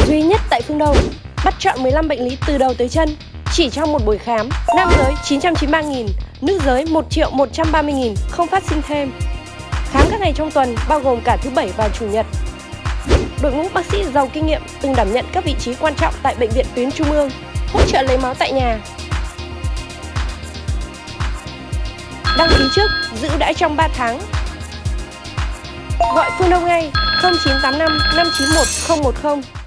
duy nhất tại Phương Đông, bắt chọn 15 bệnh lý từ đầu tới chân chỉ trong một buổi khám. Nam giới 993.000, nữ giới 1.130.000, không phát sinh thêm. Khám các ngày trong tuần bao gồm cả thứ Bảy và Chủ nhật. Đội ngũ bác sĩ giàu kinh nghiệm từng đảm nhận các vị trí quan trọng tại bệnh viện tuyến trung ương, hỗ trợ lấy máu tại nhà. Đăng ký trước, giữ đãi trong 3 tháng. Gọi Phương Đông ngay 0985 591 010.